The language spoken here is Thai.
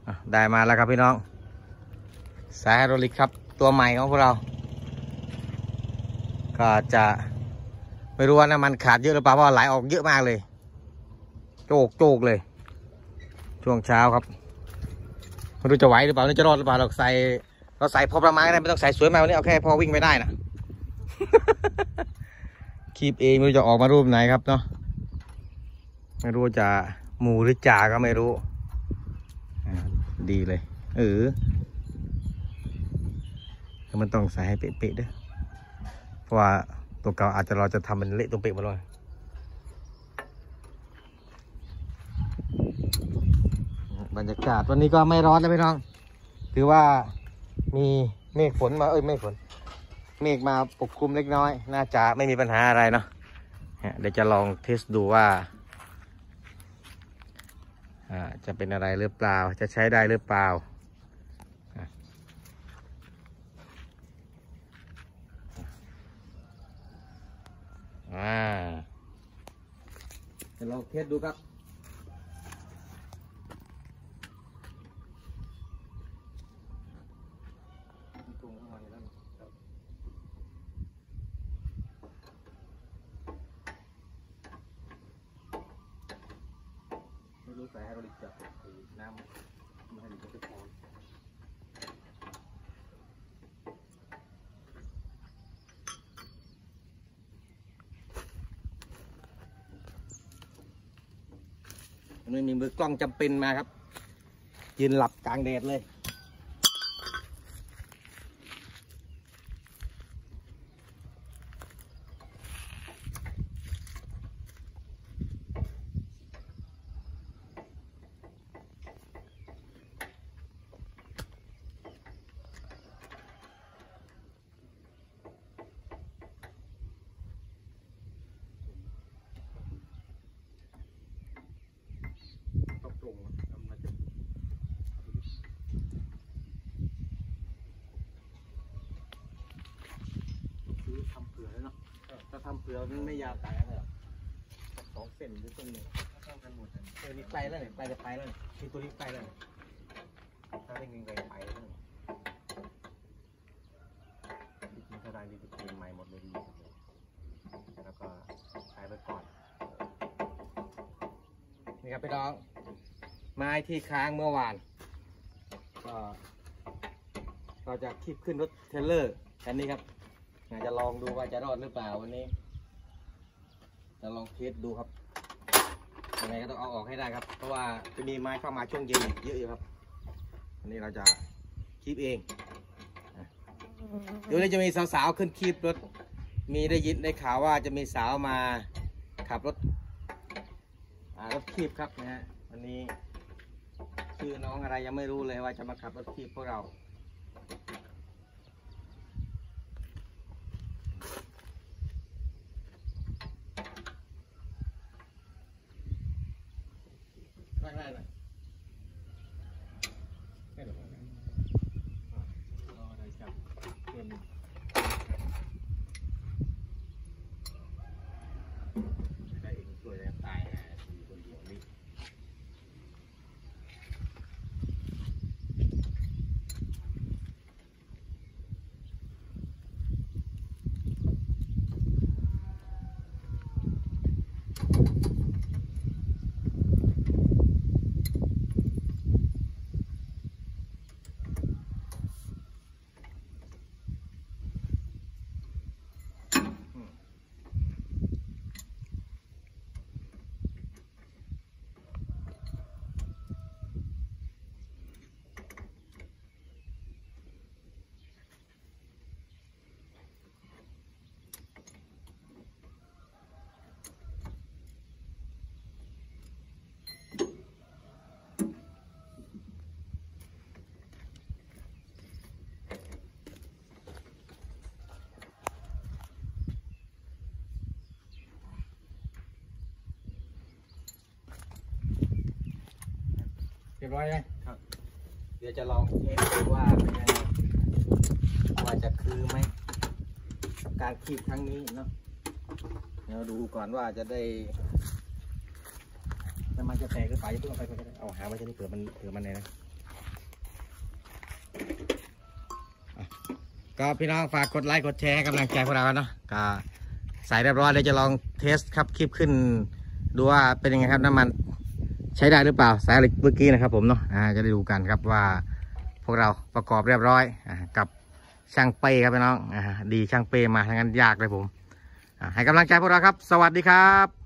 ได้มาแล้วครับพี่น้องสายไฮดรอลิกครับตัวใหม่ของพวกเราก็จะไม่รู้ว่าน้ำมันขาดเยอะหรือเปล่าเพราะไหลออกเยอะมากเลยโจกเลยช่วงเช้าครับไม่รู้จะไหวหรือเปล่าจะรอดหรือเปล่าเราใส่พอประมาณได้ไม่ต้องใส่สวยมากวันนี้เอาแค่พอวิ่งไม่ได้นะ คีบเองไม่รู้จะออกมารูปไหนครับเนาะไม่รู้จะหมูหรือจ่าก็ไม่รู้ดีเลยมันต้องใส่ให้เป๊ะๆด้วยเพราะว่าตัวเก่าอาจจะเราจะทำมันเละตัวเป๊ะหมดเลยบรรยากาศวันนี้ก็ไม่ร้อนนะพี่น้องถือว่ามีเมฆฝนมาเมฆมาปกคลุมเล็กน้อยน่าจะไม่มีปัญหาอะไรเนาะเดี๋ยวจะลองเทสดูว่าจะเป็นอะไรหรือเปล่าจะใช้ได้หรือเปล่าจะลองเทสดูครับไม่รู้ใส่ไฮดรอลิกจะน้ำไม่ให้มันจะพอไม่มีมือกล้องจำเป็นมาครับยืนหลับกลางแดดเลยถ้าทำเผื่อมันไม่ยาวตายเลย2 เส้นหรือต้นนึงเข้ากันหมดนี่ใกล้แล้วเนี่ยใกล้จะไปแล้วเนี่ยที่ตัวนี้ใกล้แล้วถ้าไม่ยิงไปแล้วที่จริงเท่าไรนี่จะเปลี่ยนใหม่หมดเลยดีแล้วก็ใช้ไปก่อนนี่ครับพี่น้องไม้ที่ค้างเมื่อวานก็จะคีบขึ้นรถเทรลเลอร์คันนี้ครับอยากจะลองดูว่าจะรอดหรือเปล่าวันนี้จะลองเทสดูครับยังไงก็ต้องเอาออกให้ได้ครับเพราะว่าจะมีไม้เข้ามาช่วงเย็นเยอะอยู่ครับอันนี้เราจะคีบเองเดี๋ยวจะมีสาวๆขึ้นคีบรถมีได้ข่าวว่าจะมีสาวมาขับรถคีบครับนะฮะวันนี้ชื่อน้องอะไรยังไม่รู้เลยว่าจะมาขับรถคีบพวกเราได้เลยไม่หรอกได้จับเพื่อนได้เองช่วยแล้วตายนะคนเดียวนี่เรียบร้อยไหมครับเดี๋ยวจะลองเทสดูว่าเป็นยังไงว่าจะคือไหมกับการคีบครั้งนี้เนาะเดี๋ยวดูก่อนว่าจะได้มันจะแตกหรือเปล่าจะเพิ่งเอาไปเอาหาไว้ที่นี่เผื่อมันเลยนะก็พี่น้องฝากกดไลค์กดแชร์ให้กำลังใจพวกเราเนาะก็ใส่เรียบร้อยเลยจะลองเทสครับคลิปขึ้นดูว่าเป็นยังไงครับน้ำมันใช้ได้หรือเปล่าสายเมื่อกี้นะครับผมเนาะจะได้ดูกันครับว่าพวกเราประกอบเรียบร้อยกับช่างเป้ครับพี่น้องดีช่างเป้มาทั้งนั้นยากเลยผมให้กำลังใจพวกเราครับสวัสดีครับ